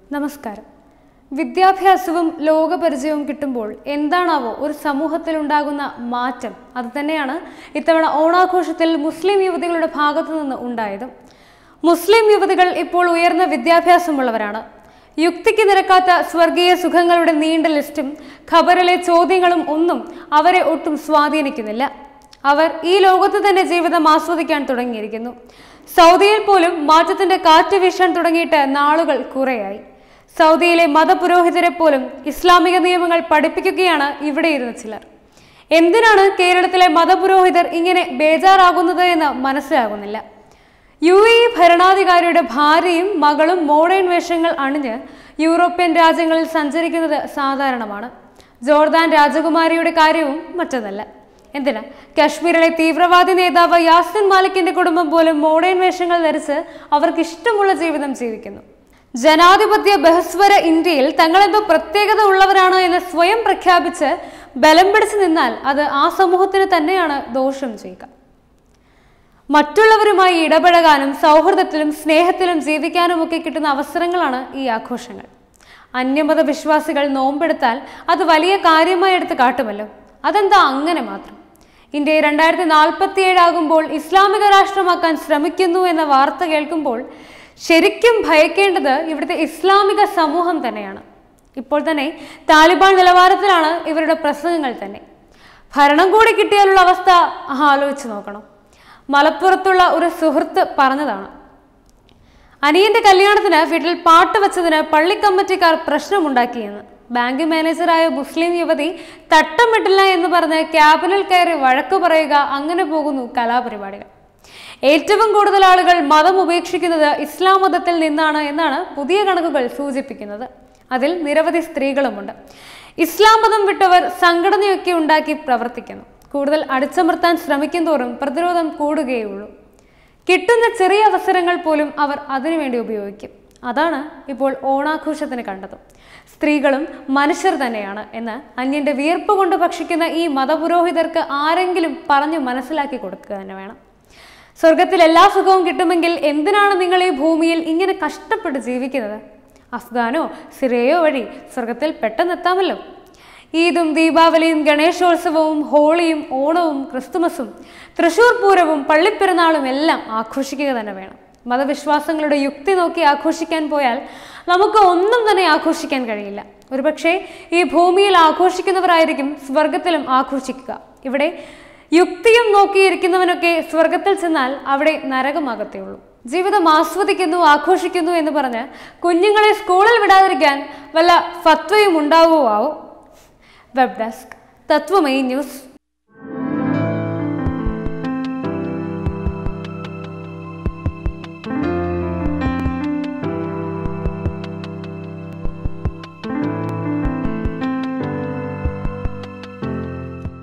നമസ്കാരം. വിദ്യാഭ്യാസവും ലോകപരിചയവും കിട്ടുമ്പോൾ എന്താണാവോ ഒരു സമൂഹത്തിൽ ഉണ്ടാകുന്ന മാറ്റം? അത് തന്നെയാണ് ഇത്തവണ ഓണാഘോഷത്തിൽ മുസ്ലിം യുവതികളുടെ ഭാഗത്തു നിന്ന് ഉണ്ടായതും. മുസ്ലിം യുവതികൾ ഇപ്പോൾ ഉയർന്ന വിദ്യാഭ്യാസമുള്ളവരാണ്. യുക്തിക്ക് നിരക്കാത്ത സ്വർഗീയ സുഖങ്ങളുടെ നീണ്ട ലിസ്റ്റും ഖബറിലെ ചോദ്യങ്ങളും ഒന്നും അവരെ ഒട്ടും സ്വാധീനിക്കുന്നില്ല. അവർ ഈ ലോകത്ത് തന്നെ ജീവിതം ആസ്വദിക്കാൻ തുടങ്ങിയിരിക്കുന്നു. സൗദിയിൽ പോലും മാറ്റത്തിന്റെ കാറ്റ് വീശാൻ തുടങ്ങിയിട്ട് നാളുകൾ കുറേയായി. സൗദിയിലെ മതപുരോഹിതരെ പോലും ഇസ്ലാമിക നിയമങ്ങൾ പഠിപ്പിക്കുകയാണ് ഇവിടെ ഇരുന്ന ചിലർ. എന്തിനാണ് കേരളത്തിലെ മതപുരോഹിതർ ഇങ്ങനെ ബേജാറാകുന്നത് എന്ന് മനസ്സിലാകുന്നില്ല. UAE ഭരണാധികാരിയുടെ ഭാര്യയും മകളും മോഡേൺ വേഷങ്ങൾ അണിഞ്ഞ് യൂറോപ്യൻ രാജ്യങ്ങളിൽ സഞ്ചരിക്കുന്നത് സാധാരണമാണ്. ജോർദാൻ രാജകുമാരിയുടെ കാര്യവും മറ്റൊന്നല്ല. എന്തിനാ, കശ്മീരിലെ തീവ്രവാദി നേതാവ് യാസിൻ മാലിക്കിന്റെ കുടുംബം പോലും മോഡേൺ വേഷങ്ങൾ ധരിച്ച് അവർക്ക് ഇഷ്ടമുള്ള ജീവിതം ജീവിക്കുന്നു. ജനാധിപത്യ ബഹസ്വര ഇന്ത്യയിൽ തങ്ങളെന്തോ പ്രത്യേകത ഉള്ളവരാണ് എന്ന് സ്വയം പ്രഖ്യാപിച്ച് ബലം പിടിച്ചു നിന്നാൽ അത് ആ സമൂഹത്തിന് തന്നെയാണ് ദോഷം ചെയ്യുക. മറ്റുള്ളവരുമായി ഇടപഴകാനും സൗഹൃദത്തിലും സ്നേഹത്തിലും ജീവിക്കാനുമൊക്കെ കിട്ടുന്ന അവസരങ്ങളാണ് ഈ ആഘോഷങ്ങൾ. അന്യമത വിശ്വാസികൾ നോമ്പെടുത്താൽ അത് വലിയ കാര്യമായി എടുത്ത് കാട്ടുമല്ലോ. അതെന്താ അങ്ങനെ മാത്രം? ഇന്ത്യ 2047 ആകുമ്പോൾ ഇസ്ലാമിക രാഷ്ട്രമാക്കാൻ ശ്രമിക്കുന്നു എന്ന വാർത്ത കേൾക്കുമ്പോൾ ശരിക്കും ഭയക്കേണ്ടത് ഇവിടുത്തെ ഇസ്ലാമിക സമൂഹം തന്നെയാണ്. ഇപ്പോൾ തന്നെ താലിബാൻ നിലവാരത്തിലാണ് ഇവരുടെ പ്രസംഗങ്ങൾ തന്നെ. ഭരണം കൂടി കിട്ടിയാലുള്ള അവസ്ഥ ആലോചിച്ച് നോക്കണം. മലപ്പുറത്തുള്ള ഒരു സുഹൃത്ത് പറഞ്ഞതാണ്, അനിയന്റെ കല്യാണത്തിന് വീട്ടിൽ പാട്ട് വെച്ചതിന് പള്ളി കമ്മിറ്റിക്കാർ പ്രശ്നമുണ്ടാക്കിയെന്ന്. ബാങ്ക് മാനേജറായ മുസ്ലിം യുവതി തട്ടമിട്ടില്ല എന്ന് പറഞ്ഞ് ക്യാബിനിൽ കയറി വഴക്കു പറയുക, അങ്ങനെ പോകുന്നു കലാപരിപാടികൾ. ഏറ്റവും കൂടുതൽ ആളുകൾ മതം ഉപേക്ഷിക്കുന്നത് ഇസ്ലാം മതത്തിൽ നിന്നാണ് എന്നാണ് പുതിയ കണക്കുകൾ സൂചിപ്പിക്കുന്നത്. അതിൽ നിരവധി സ്ത്രീകളുമുണ്ട്. ഇസ്ലാം മതം വിട്ടവർ സംഘടനയൊക്കെ ഉണ്ടാക്കി പ്രവർത്തിക്കുന്നു. കൂടുതൽ അടിച്ചമർത്താൻ ശ്രമിക്കും തോറും പ്രതിരോധം കൂടുകയുള്ളൂ. കിട്ടുന്ന ചെറിയ അവസരങ്ങൾ പോലും അവർ അതിനുവേണ്ടി ഉപയോഗിക്കും. അതാണ് ഇപ്പോൾ ഓണാഘോഷത്തിന് കണ്ടതും. സ്ത്രീകളും മനുഷ്യർ തന്നെയാണ് എന്ന് അന്യന്റെ വിയർപ്പ് കൊണ്ട് ഭക്ഷിക്കുന്ന ഈ മതപുരോഹിതർക്ക് ആരെങ്കിലും പറഞ്ഞു മനസ്സിലാക്കി കൊടുക്കുക തന്നെ വേണം. സ്വർഗത്തിൽ എല്ലാ സുഖവും കിട്ടുമെങ്കിൽ എന്തിനാണ് നിങ്ങൾ ഈ ഭൂമിയിൽ ഇങ്ങനെ കഷ്ടപ്പെട്ട് ജീവിക്കുന്നത്? അഫ്ഗാനോ സിറിയയോ വഴി സ്വർഗത്തിൽ പെട്ടെന്നെത്താമല്ലോ. ഈദും ദീപാവലിയും ഗണേശോത്സവവും ഹോളിയും ഓണവും ക്രിസ്തുമസും തൃശ്ശൂർ പൂരവും പള്ളിപ്പെരുന്നാളും എല്ലാം ആഘോഷിക്കുക തന്നെ വേണം. മതവിശ്വാസങ്ങളുടെ യുക്തി നോക്കി ആഘോഷിക്കാൻ പോയാൽ നമുക്ക് ഒന്നും തന്നെ ആഘോഷിക്കാൻ കഴിയില്ല. ഒരുപക്ഷെ ഈ ഭൂമിയിൽ ആഘോഷിക്കുന്നവരായിരിക്കും സ്വർഗത്തിലും ആഘോഷിക്കുക. ഇവിടെ യുക്തിയും നോക്കിയിരിക്കുന്നവനൊക്കെ സ്വർഗത്തിൽ ചെന്നാൽ അവിടെ നരകമാകത്തേയുള്ളൂ. ജീവിതം ആസ്വദിക്കുന്നു, ആഘോഷിക്കുന്നു എന്ന് പറഞ്ഞ് കുഞ്ഞുങ്ങളെ സ്കൂളിൽ വിടാതിരിക്കാൻ വല്ല ഫത്വയും ഉണ്ടാവുമോ? Web desk Tattvamayi news.